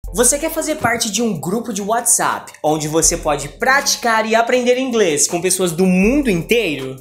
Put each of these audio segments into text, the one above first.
Você quer fazer parte de um grupo de WhatsApp, onde você pode praticar e aprender inglês com pessoas do mundo inteiro?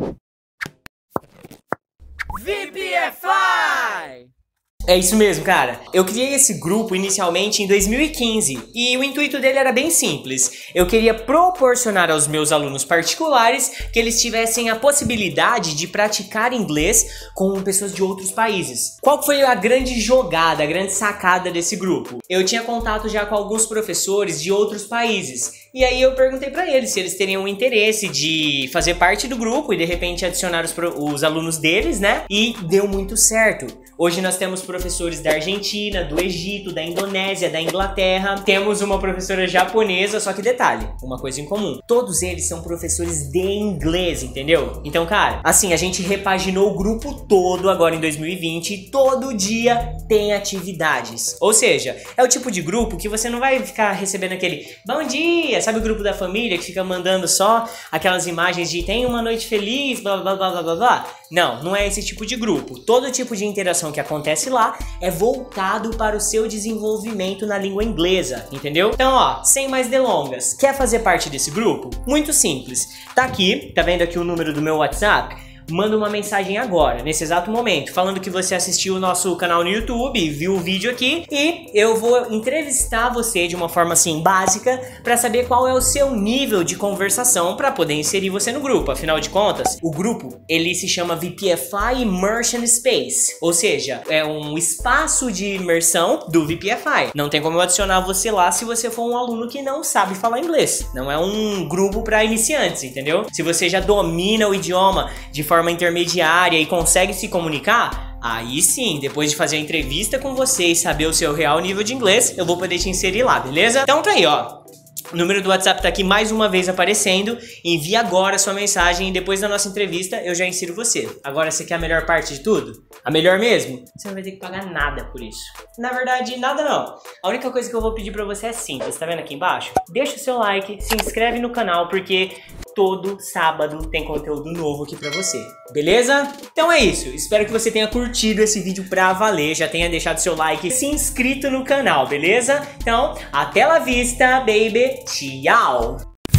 VPFI! É isso mesmo, cara. Eu criei esse grupo inicialmente em 2015 e o intuito dele era bem simples. Eu queria proporcionar aos meus alunos particulares que eles tivessem a possibilidade de praticar inglês com pessoas de outros países. Qual foi a grande jogada, a grande sacada desse grupo? Eu tinha contato já com alguns professores de outros países e aí eu perguntei pra eles se eles teriam interesse de fazer parte do grupo e de repente adicionar os alunos deles, né? E deu muito certo. Hoje nós temos professores da Argentina, do Egito, da Indonésia, da Inglaterra. Temos uma professora japonesa, só que detalhe, uma coisa em comum. Todos eles são professores de inglês, entendeu? Então, cara, assim, a gente repaginou o grupo todo agora em 2020 e todo dia tem atividades. Ou seja, é o tipo de grupo que você não vai ficar recebendo aquele bom dia, sabe o grupo da família que fica mandando só aquelas imagens de tem uma noite feliz, blá blá blá blá blá blá. Não, não é esse tipo de grupo. Todo tipo de interação que acontece lá é voltado para o seu desenvolvimento na língua inglesa, entendeu? Então, ó, sem mais delongas, quer fazer parte desse grupo? Muito simples. Tá aqui, tá vendo aqui o número do meu WhatsApp? Manda uma mensagem agora, nesse exato momento, falando que você assistiu o nosso canal no YouTube, viu o vídeo aqui e eu vou entrevistar você de uma forma assim básica para saber qual é o seu nível de conversação para poder inserir você no grupo. Afinal de contas, o grupo ele se chama VPFI Immersion Space, ou seja, é um espaço de imersão do VPFI. Não tem como eu adicionar você lá se você for um aluno que não sabe falar inglês. Não é um grupo para iniciantes, entendeu? Se você já domina o idioma de forma intermediária e consegue se comunicar, aí sim, depois de fazer a entrevista com você e saber o seu real nível de inglês, eu vou poder te inserir lá, beleza? Então tá aí, ó. O número do WhatsApp tá aqui mais uma vez aparecendo. Envie agora a sua mensagem e depois da nossa entrevista eu já insiro você. Agora, você quer a melhor parte de tudo? A melhor mesmo? Você não vai ter que pagar nada por isso. Na verdade, nada não. A única coisa que eu vou pedir pra você é simples. Tá vendo aqui embaixo? Deixa o seu like, se inscreve no canal porque todo sábado tem conteúdo novo aqui pra você. Beleza? Então é isso. Espero que você tenha curtido esse vídeo pra valer. Já tenha deixado seu like e se inscrito no canal, beleza? Então, até la vista, baby. Tchau!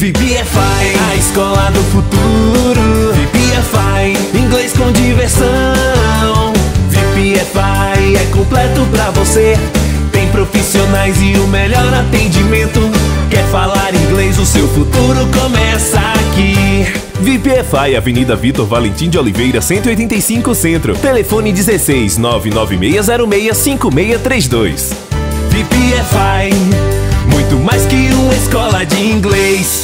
VPFI, a escola do futuro. VPFI, inglês com diversão. VPFI é completo pra você. Tem profissionais e o melhor atendimento. Quer falar inglês? O seu futuro começa aqui. VPFI, Avenida Vitor Valentim de Oliveira, 185 Centro. Telefone 16 99606 5632. VPFI, muito mais que uma escola de inglês.